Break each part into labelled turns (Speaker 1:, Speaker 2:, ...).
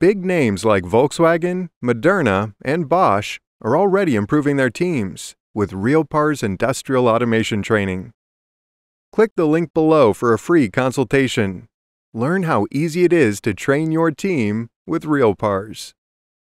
Speaker 1: Big names like Volkswagen, Moderna, and Bosch are already improving their teams with RealPAR's industrial automation training. Click the link below for a free consultation. Learn how easy it is to train your team with RealPARs.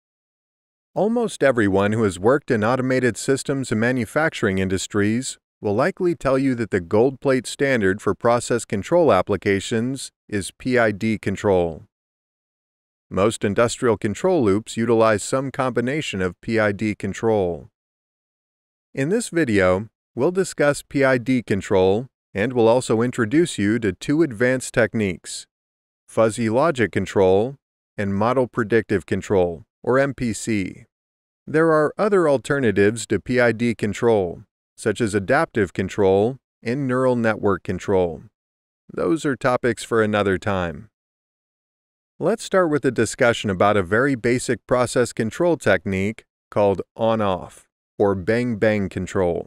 Speaker 1: Almost everyone who has worked in automated systems and manufacturing industries will likely tell you that the gold plate standard for process control applications is PID Control. Most industrial control loops utilize some combination of PID Control. In this video, we'll discuss PID Control and we'll also introduce you to two advanced techniques: Fuzzy Logic Control and Model Predictive Control, or MPC. There are other alternatives to PID Control, such as Adaptive Control and Neural Network Control. Those are topics for another time. Let's start with a discussion about a very basic process control technique called on-off, or bang-bang control.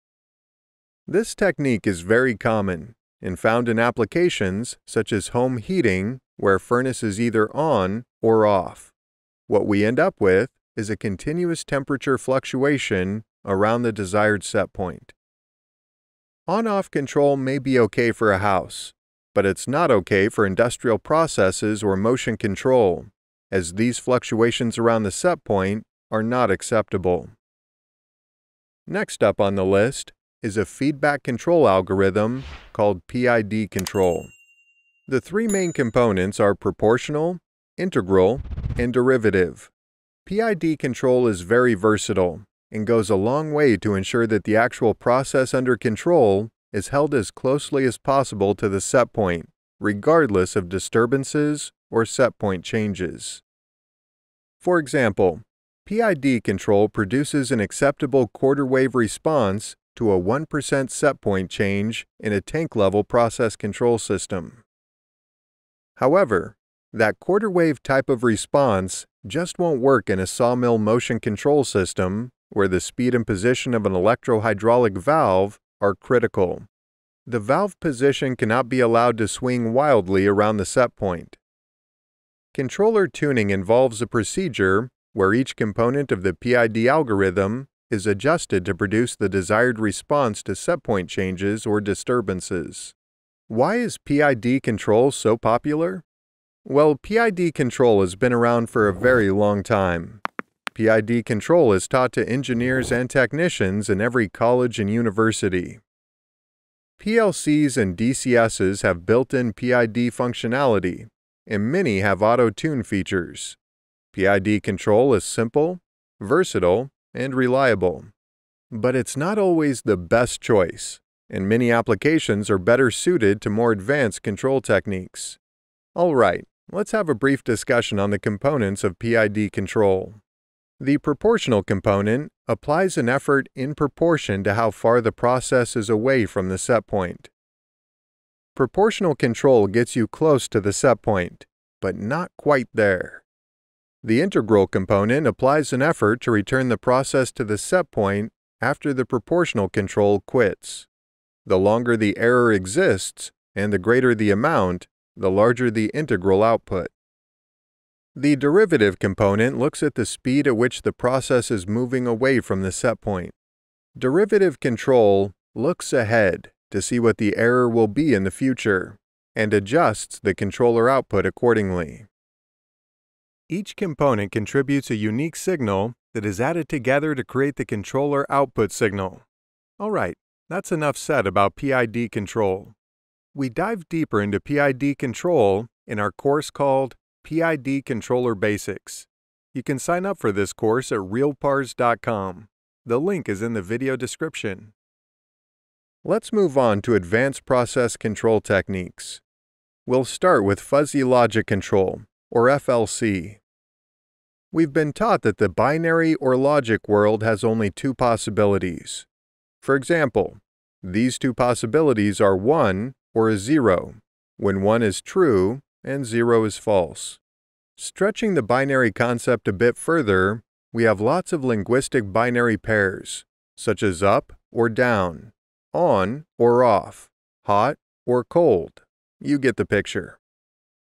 Speaker 1: This technique is very common and found in applications such as home heating, where furnace is either on or off. What we end up with is a continuous temperature fluctuation around the desired set point. On-off control may be okay for a house, but it's not okay for industrial processes or motion control, as these fluctuations around the set point are not acceptable. Next up on the list is a feedback control algorithm called PID Control. The three main components are proportional, integral, and derivative. PID Control is very versatile and goes a long way to ensure that the actual process under control is held as closely as possible to the set point, regardless of disturbances or set point changes. For example, PID Control produces an acceptable quarter wave response to a 1% set point change in a tank-level process control system. However, that quarter wave type of response just won't work in a sawmill motion control system where the speed and position of an electrohydraulic valve are critical. The valve position cannot be allowed to swing wildly around the set point. Controller tuning involves a procedure where each component of the PID algorithm is adjusted to produce the desired response to set point changes or disturbances. Why is PID Control so popular? Well, PID Control has been around for a very long time. PID Control is taught to engineers and technicians in every college and university. PLCs and DCSs have built-in PID functionality, and many have auto-tune features. PID Control is simple, versatile, and reliable. But it's not always the best choice, and many applications are better suited to more advanced control techniques. Alright, let's have a brief discussion on the components of PID Control. The proportional component applies an effort in proportion to how far the process is away from the set point. Proportional control gets you close to the set point, but not quite there. The integral component applies an effort to return the process to the set point after the proportional control quits. The longer the error exists, and the greater the amount, the larger the integral output. The derivative component looks at the speed at which the process is moving away from the set point. Derivative control looks ahead to see what the error will be in the future and adjusts the controller output accordingly. Each component contributes a unique signal that is added together to create the controller output signal. Alright, that's enough said about PID Control. We dive deeper into PID Control in our course called PID Controller Basics. You can sign up for this course at realpars.com. The link is in the video description. Let's move on to advanced process control techniques. We'll start with Fuzzy Logic Control, or FLC. We've been taught that the binary or logic world has only two possibilities. For example, these two possibilities are 1 or a 0, when 1 is true and 0 is false. Stretching the binary concept a bit further, we have lots of linguistic binary pairs, such as up or down, on or off, hot or cold. You get the picture.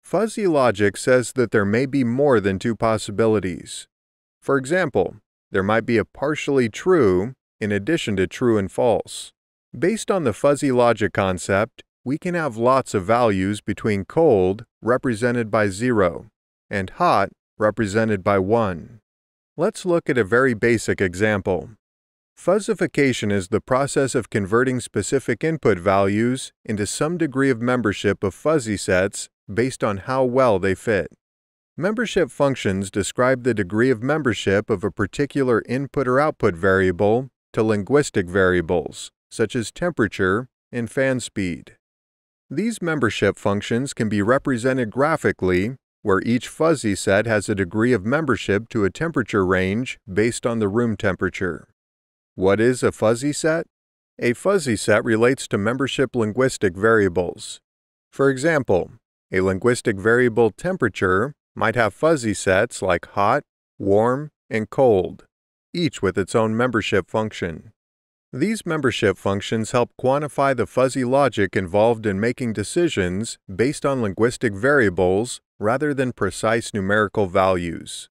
Speaker 1: Fuzzy logic says that there may be more than two possibilities. For example, there might be a partially true in addition to true and false. Based on the fuzzy logic concept, we can have lots of values between cold, represented by 0, and hot, represented by 1. Let's look at a very basic example. Fuzzification is the process of converting specific input values into some degree of membership of fuzzy sets based on how well they fit. Membership functions describe the degree of membership of a particular input or output variable to linguistic variables, such as temperature and fan speed. These membership functions can be represented graphically, where each fuzzy set has a degree of membership to a temperature range based on the room temperature. What is a fuzzy set? A fuzzy set relates to membership linguistic variables. For example, a linguistic variable temperature might have fuzzy sets like hot, warm, and cold, each with its own membership function. These membership functions help quantify the fuzzy logic involved in making decisions based on linguistic variables rather than precise numerical values.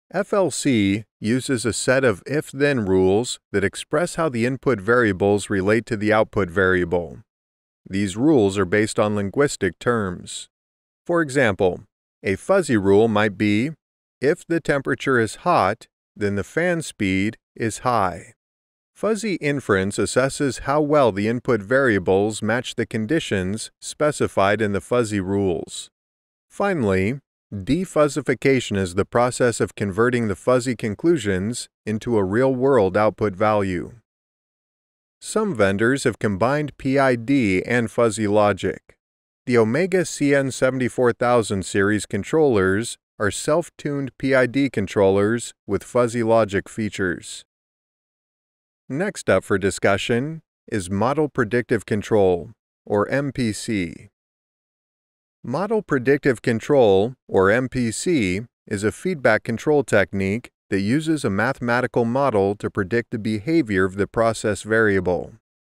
Speaker 1: FLC uses a set of if-then rules that express how the input variables relate to the output variable. These rules are based on linguistic terms. For example, a fuzzy rule might be, if the temperature is hot, then the fan speed is high. Fuzzy inference assesses how well the input variables match the conditions specified in the fuzzy rules. Finally, defuzzification is the process of converting the fuzzy conclusions into a real-world output value. Some vendors have combined PID and fuzzy logic. The Omega CN74000 series controllers are self-tuned PID controllers with fuzzy logic features. Next up for discussion is Model Predictive Control, or MPC. Model Predictive Control, or MPC, is a feedback control technique that uses a mathematical model to predict the behavior of the process variable.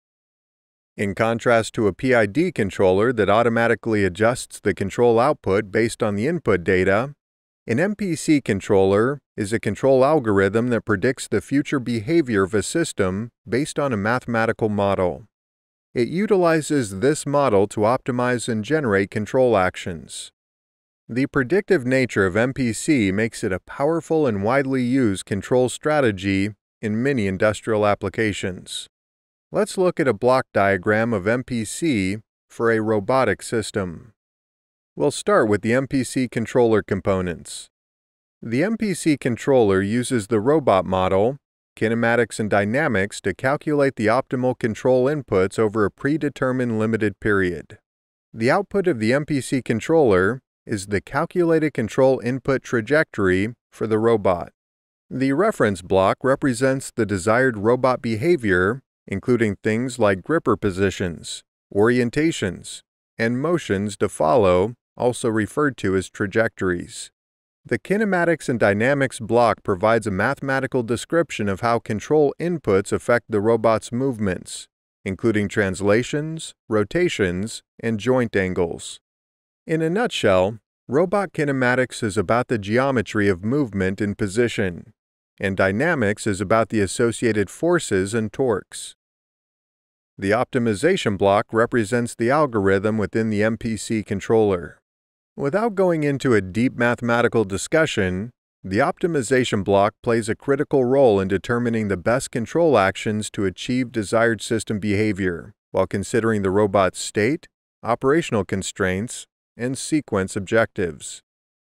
Speaker 1: In contrast to a PID controller that automatically adjusts the control output based on the input data, an MPC controller is a control algorithm that predicts the future behavior of a system based on a mathematical model. It utilizes this model to optimize and generate control actions. The predictive nature of MPC makes it a powerful and widely used control strategy in many industrial applications. Let's look at a block diagram of MPC for a robotic system. We'll start with the MPC controller components. The MPC controller uses the robot model, kinematics and dynamics to calculate the optimal control inputs over a predetermined limited period. The output of the MPC controller is the calculated control input trajectory for the robot. The reference block represents the desired robot behavior, including things like gripper positions, orientations, and motions to follow, also referred to as trajectories. The kinematics and dynamics block provides a mathematical description of how control inputs affect the robot's movements, including translations, rotations, and joint angles. In a nutshell, robot kinematics is about the geometry of movement and position, and dynamics is about the associated forces and torques. The optimization block represents the algorithm within the MPC controller. Without going into a deep mathematical discussion, the optimization block plays a critical role in determining the best control actions to achieve desired system behavior, while considering the robot's state, operational constraints, and sequence objectives.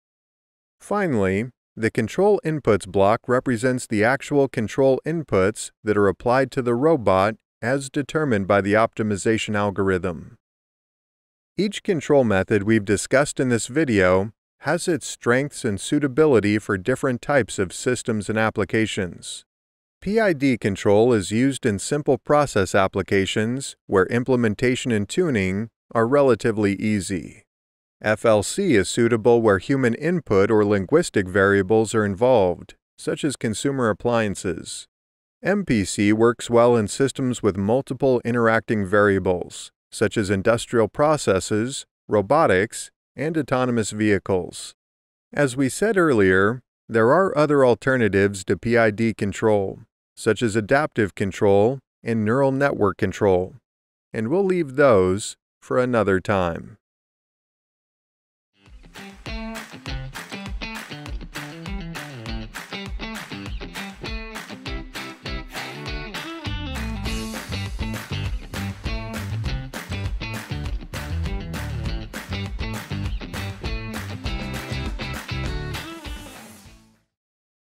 Speaker 1: Finally, the control inputs block represents the actual control inputs that are applied to the robot as determined by the optimization algorithm. Each control method we've discussed in this video has its strengths and suitability for different types of systems and applications. PID control is used in simple process applications where implementation and tuning are relatively easy. FLC is suitable where human input or linguistic variables are involved, such as consumer appliances. MPC works well in systems with multiple interacting variables, such as industrial processes, robotics, and autonomous vehicles. As we said earlier, there are other alternatives to PID control, such as adaptive control and neural network control, and we'll leave those for another time.